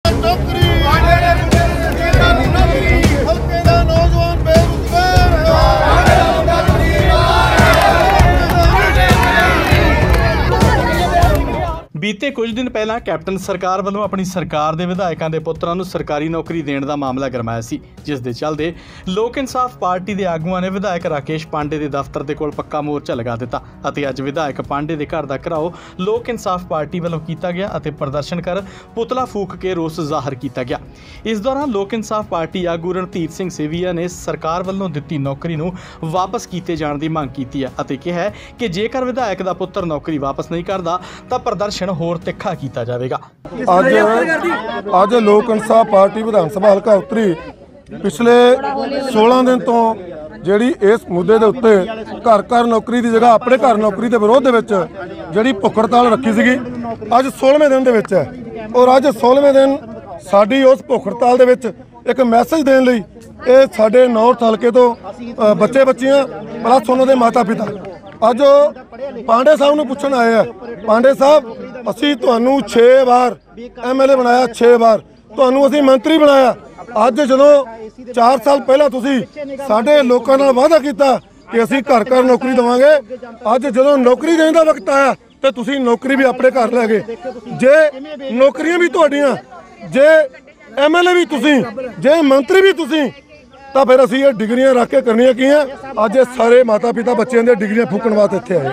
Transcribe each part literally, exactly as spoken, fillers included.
बीते कुछ दिन पहला कैप्टन सरकार वालों अपनी सरकार के विधायकों के पुत्रां नूं सरकारी नौकरी देने का मामला गरमाया सी, जिस दे चलते लोक इंसाफ पार्टी के आगुआं ने विधायक राकेश पांडे के दफ्तर के कोल पक्का मोर्चा लगा दिता। अज विधायक पांडे के घर का घिराओ लोक इंसाफ पार्टी वालों किया गया और प्रदर्शन कर पुतला फूक के रोस जाहिर किया गया। इस दौरान लोक इंसाफ पार्टी आगू रणधीर सिंह सेविया ने सरकार वालों दी नौकरी नूं वापस किए जाने की मांग की है और कहा है कि जेकर विधायक का पुत्र नौकरी वापस नहीं करता तो प्रदर्शन होर तिखा किया जाएगा। अज अज लोक इंसाफ पार्टी विधान सभा हल्का उत्तरी पिछले सोलह दिन तो ਜਿਹੜੀ इस मुद्दे के उत्ते घर घर नौकरी की जगह अपने घर नौकरी के विरोध जी भुख हड़ताल रखी सी, अज सोलहवें दिन है और अज सोलहवें दिन साड़ी उस भुख हड़ताल के एक मैसेज देने लई ये साडे नॉर्थ हल्के तो बच्चे बच्चियां प्लस उन्होंने माता पिता अज पांडे साहब नूं पुछण आए हैं। पांडे साहब असीं तुहानूं छे बार एम एल ए बनाया, छे बार तुहानूं असीं मंत्री बनाया, अज जदों चार साल पहला तुसीं साडे लोकां नाल वादा कीता कि असीं घर घर नौकरी देवांगे, अज जदों नौकरी देण दा वक्त आया तो तुसीं नौकरी भी अपने घर लै गए। जे नौकरियां भी तुहाडीआं, जे एम एल ए भी तुसीं, जे मंत्री भी तुसीं, तो फिर असीं ये डिग्रियां रख के करनियां की हैं। अज ये सारे माता पिता बच्चों दी डिग्रियां फूकण वास्ते इत्थे आए।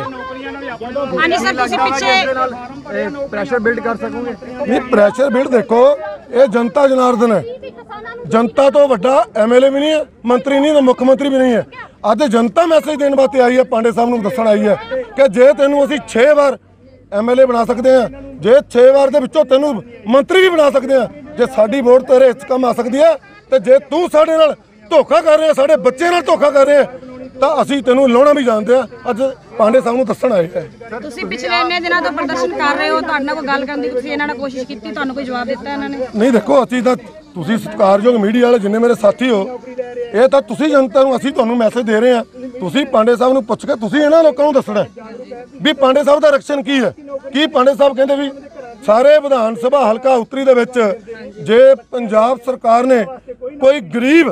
प्रेशर बिल्ड कर सकोगे? नहीं, प्रेशर बिल्ड देखो, ये जनता जनार्दन है, जनता तो वड्डा एम एल ए भी नहीं है, मंत्री नहीं, तो मुख्यमंत्री भी नहीं है। अज जनता मैसेज देने वास्ते आई है, पांडे साहब नूं दस्सण आई है कि जे तैनूं असीं छे बार एम एल ए बना सकते हैं, जे छे बार दे विचों तैनूं मंत्री भी बना सकते हैं, जे साडी वोट तेरे इस काम आ सकती है, तो जे तू साडे नाल धोखा कर रहे हैं, साडे बच्चे नाल धोखा कर रहे हैं, तो असीं तैनूं लाउणा भी जानते हैं। अज पांडे साहब नूं दस्सण आए हैं। तुसीं पिछले इन्ने दिनों तो प्रदर्शन कर रहे हो, तुहाडे नाल कोई गल करन दी तुसीं इन्हां ने कोशिश कीती, तुहानूं कोई जवाब दित्ता इन्हां ने? नहीं, देखो असीं तां तुसीं सत्कारयोग मीडिया वाले जिन्ने मेरे साथी हो, ये तां तुसीं जनता नूं असीं तुहानूं मैसेज दे रहे हैं। तुसीं पांडे साहब नूं पुੱਛ के तुसीं इन्हां लोकां नूं दस्सਣਾ भी पांडे साहब दा रक्षण की है। की पांडे साहब कहंदे भी सारे विधान सभा हल्का उत्तरी दे विच जे पंजाब सरकार ने कोई गरीब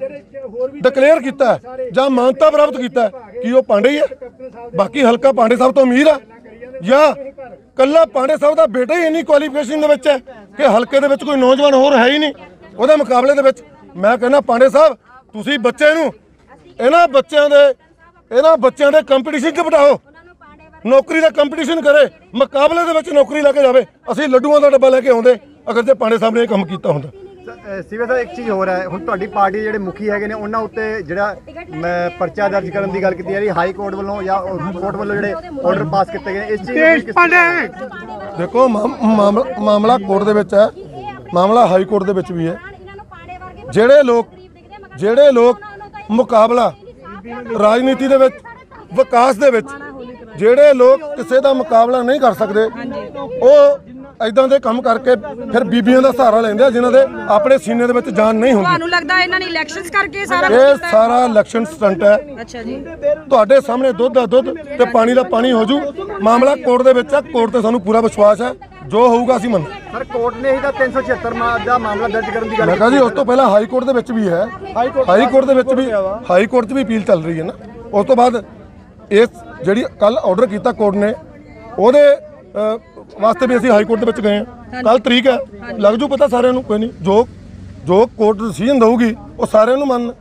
डिकलेयर किया जां मानता प्राप्त किया कि वो पांडे ही है, बाकी हल्का पांडे साहब तो अमीर है, या कल्ला पांडे साहब का बेटा ही इन्नी क्वालीफिकेशन दे विच है कि हल्के दे विच कोई नौजवान होर है ही नहीं उहदे मुकाबले दे विच। मैं कहना पांडे साहब तुसीं बच्चे नूं इन्हां बच्चों दे इन्हां बच्चों दे कंपीटीशन च बिठाओ, नौकरी का कंपीटीशन करे, मुकाबले दे विच नौकरी लैके जावे। असीं लड्डूआं दा डब्बा लैके आउंदे अगर जे पांडे साहब ने काम कीता हुंदा। सिविल साहब एक चीज़ हो रहा है, हुण तुहाडी पार्टी दे जिहड़े मुखी हैगे ने उन्हां उत्ते जिहड़ा परचा दर्ज करन दी गल कीती जा रही हाई कोर्ट वालों या कोर्ट वालों जिहड़े ऑर्डर पास किए गए, इस चीज़ देखो मामला मामला कोर्ट दे विच है, मामला हाई कोर्ट दे विच भी है। जिहड़े लोग जिहड़े लोग मुकाबला राजनीति दे विच विकास दे विच जिहड़े लोग किसी का मुकाबला नहीं कर सकते वो इदां दे काम करके फिर बीबियां दा सहारा लेंदे जिन्हां दे अपने सीने दे विच जान नहीं हुंदी। ਤੁਹਾਨੂੰ ਲੱਗਦਾ ਇਹਨਾਂ ਨੇ ਇਲੈਕਸ਼ਨਸ ਕਰਕੇ ਸਾਰਾ कुछ ये सारा इलेक्शन स्टंट है। अच्छा जी, ਤੁਹਾਡੇ ਸਾਹਮਣੇ ਦੁੱਧ ਦਾ ਦੁੱਧ ਤੇ ਪਾਣੀ ਦਾ ਪਾਣੀ ਹੋ ਜੂ। ਮਾਮਲਾ ਕੋਰਟ ਦੇ ਵਿੱਚ ਹੈ, ਕੋਰਟ ਤੇ ਸਾਨੂੰ ਪੂਰਾ ਵਿਸ਼ਵਾਸ ਹੈ, ਜੋ ਹੋਊਗਾ ਅਸੀਂ ਮੰਨ। ਸਰ ਕੋਰਟ ਨੇ ਹੀ ਤਾਂ ਤਿੰਨ ਸੌ ਛਿਹੱਤਰ ਦਾ ਮਾਮਲਾ ਦਰਜ ਕਰਨ ਦੀ ਗੱਲ ਮੈਂ ਕਹਾਂ ਜੀ ਉਸ ਤੋਂ ਪਹਿਲਾਂ ਹਾਈ ਕੋਰਟ ਦੇ ਵਿੱਚ ਵੀ ਹੈ, ਹਾਈ ਕੋਰਟ ਦੇ ਵਿੱਚ ਵੀ ਹਾਈ ਕੋਰਟ 'ਚ ਵੀ ਅਪੀਲ ਚੱਲ ਰਹੀ ਹੈ ਨਾ। ਉਸ ਤੋਂ ਬਾਅਦ ਇਸ ਜਿਹੜੀ ਕੱਲ ਆਰਡਰ ਕੀਤਾ ਕੋਰਟ ਨੇ ਉਹਦੇ वास्ते भी असीं हाई कोर्ट दे गए हैं। कल तरीक है, लग जू पता सारे कोई नहीं, जो जो कोर्ट डिसीजन दूगी वो सारे मन